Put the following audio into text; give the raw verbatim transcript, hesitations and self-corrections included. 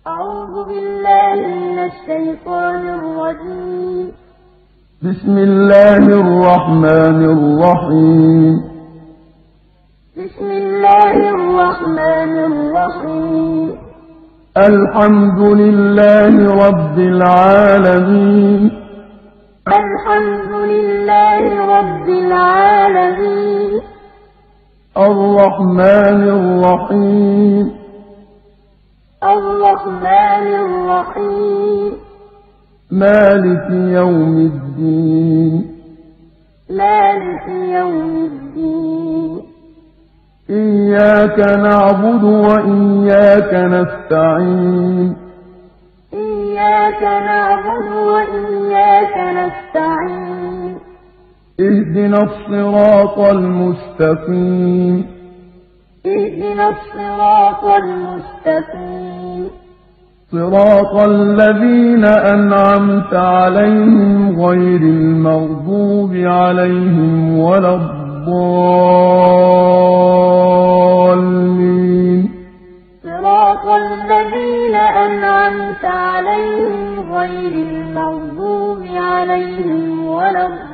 أعوذ بالله من الشيطان الرجيم. بسم الله الرحمن الرحيم. بسم الله الرحمن الرحيم. الحمد لله رب العالمين. الحمد لله رب العالمين. الرحمن الرحيم. الرحمن الرحيم. مالك يوم الدين. مالك يوم الدين. إياك نعبد وإياك نستعين. إياك نعبد وإياك نستعين. اهدنا الصراط المستقيم. اهدنا الصراط المستقيم. صراط الذين أنعمت عليهم غير المغضوب عليهم ولا الضالين. صراط الذين أنعمت عليهم غير المغضوب عليهم ولا الضالين.